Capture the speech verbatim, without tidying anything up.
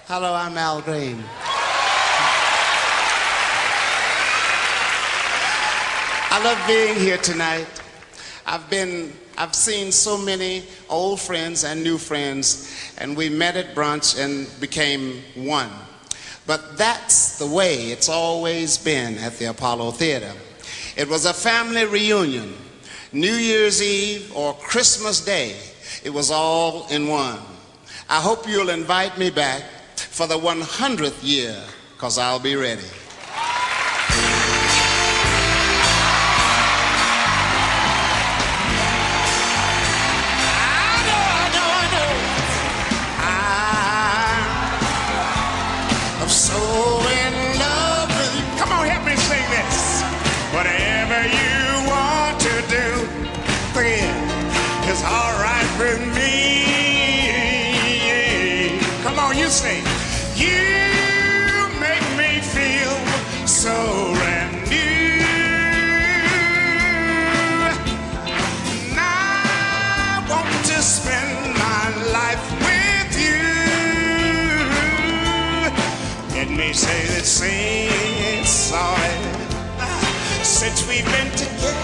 Hello, I'm Al Green. I love being here tonight. I've been, I've seen so many old friends and new friends, and we met at brunch and became one. But that's the way it's always been at the Apollo Theater. It was a family reunion. New Year's Eve or Christmas Day, it was all in one. I hope you'll invite me back for the one hundredth year, because I'll be ready. I know, I know, I know. I'm so in love with you. Come on, help me sing this. Whatever you want to do, yeah, is all right with me. Come on, you sing. You make me feel so brand new. And I want to spend my life with you. Let me say that same sorry. Since we've been together,